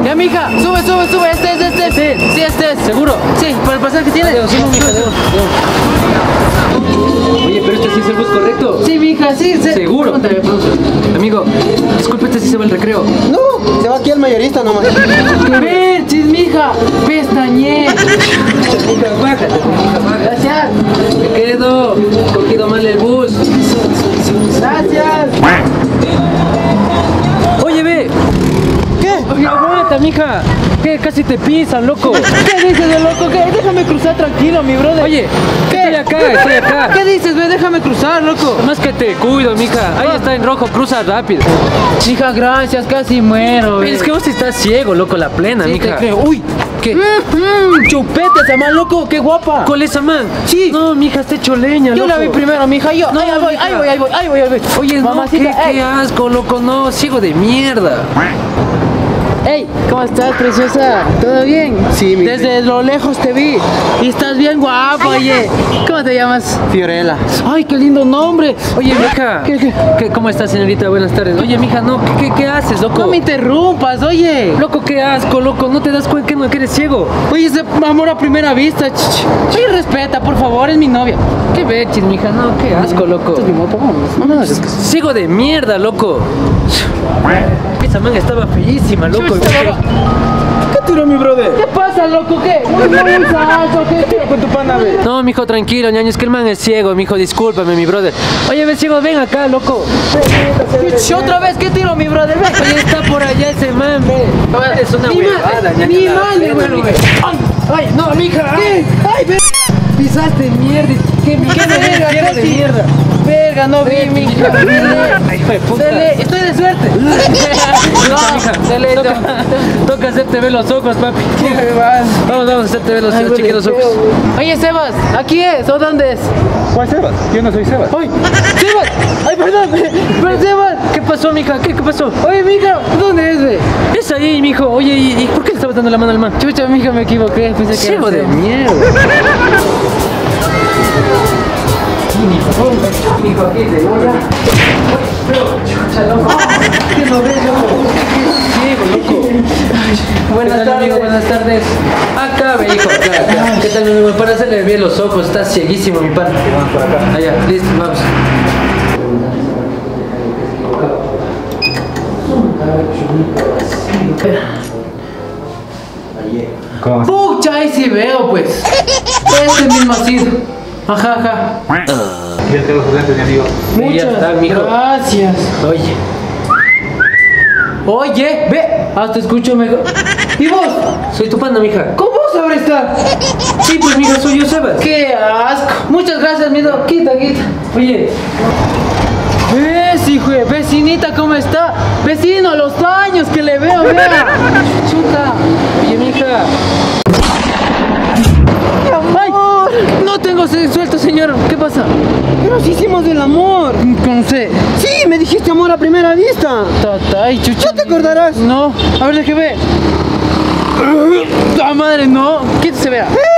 Ya, mija, sube, Sí, este es. ¿Seguro? Sí, por el pasaje que tiene. Sí, mija, Oye, pero este sí es el bus correcto. Sí, mija, sí. ¿Seguro? Pregúntale. Amigo, disculpe, este sí se va al recreo. No, se va aquí al mayorista nomás. Perchis, mija, pestañé. Bájate, Gracias. me quedo. Cogido mal el bus. Gracias. Oye, ve. ¿Qué? Oye, aguanta, mija. ¿Qué? Casi te pisan, loco. ¿Qué dices de loco? ¿Qué? Déjame cruzar tranquilo, mi brother. Oye, ¿qué? estoy acá. ¿Qué dices, ve? Déjame cruzar, loco. Más que te cuido, mija. Ahí está en rojo, cruza rápido. Mija, gracias, casi muero, ve. Es que vos estás ciego, loco, la plena, Sí, mija. te creo. Uy, ¿Qué? chupete esa man, loco, qué guapa. ¿Cuál es esa man? Sí. No, mija, está hecho leña, Yo loco. la vi primero, mija, yo. No, ahí voy. Oye, no, mamacita, qué asco, loco, no, ciego de mierda. Hey, ¿cómo estás, preciosa? ¿Todo bien? Sí, mi Desde lo lejos te vi. Y estás bien guapa, oye. ¿Cómo te llamas? Fiorella. Ay, qué lindo nombre. Oye, mija. ¿Qué? ¿Cómo estás, señorita? Buenas tardes. Oye, mija, no, ¿qué haces, loco? No me interrumpas, oye. Loco, qué asco, loco, ¿no te das cuenta que eres ciego? Oye, ese amor a primera vista. Oye, respeta, por favor, es mi novia. Qué bechis, mija, no, qué asco, loco. Esto es mi guapa, vámonos. Ciego de mierda, loco. Esa man estaba feísima, loco. ¿Qué tiró mi brother? ¿Qué pasa, loco? ¿Qué? ¿Qué? Con tu pana, ve. No, mijo, tranquilo, ñaño, es que el man es ciego, mijo, discúlpame, mi brother. Oye, ve, ciego, ven acá, loco. Otra vez, ¿qué tiro, mi brother? Ve. Oye, está por allá ese man, ve. Es una huevada, ñaño. Mi la madre, pena, güey. mija. Ay, no, mija. ¿Qué? Ay, ve. Pisaste mierda. ¿Qué verga, ciego de casi. mierda? Verga, no vi, mija. Ay, hijo de puta. Estoy de suerte. Mija, toca hacerte ver los ojos, papi. Vamos a hacerte ver los ojos, cheque los ojos. Oye, Sebas, ¿aquí es o dónde es? ¿Cuál Sebas? Yo no soy Sebas. ¡Ay! ¡Sebas! ¡Ay, perdón! ¡Pero Sebas! ¿Qué pasó, mija? ¿Qué pasó? Oye, mija, ¿dónde es, ve? Es ahí, mijo. Oye, ¿y por qué le estabas dando la mano al man? Chucha, mija, me equivoqué. Pensé que Ciego era de Sebas. mierda. Mijo, aquí te voy a... Chucha, loco. ¿Qué lo ves, loco? Ciego, loco. Buenas tardes. Amigo, buenas tardes. Acá, ve, hijo, acá. ¿Qué tal, mi amigo? Para hacerle bien los ojos, está cieguísimo, mi pana. Vamos por acá. Allá, listo, vamos. ¿Cómo? Pucha, ahí sí veo, pues. Este mismo ha sido. Ajá. Ya tengo sus lentes, mi amigo. Ahí ya está, mijo. Gracias. Oye, ve, hasta escucho mejor. ¿Y vos? Soy tu pana, mija. ¿Cómo sabré estar? Sí, pues, mija, soy yo, Sebas. ¡Qué asco! Muchas gracias, mijo. Quita. Oye, ¿Ves, hijo? Vecinita, ¿cómo está? Vecino, los años que le veo, vea. Chuta. oye, mija. ¡Ay! No tengo suelto, señor. ¿Qué pasa? Pero si hicimos el amor. No sé. Sí, me dijiste amor a primera vista. Ay, chucha. ¿No te acordarás? No. A ver, déjame ver. ¡Ah, madre, no! ¿Quién se vea?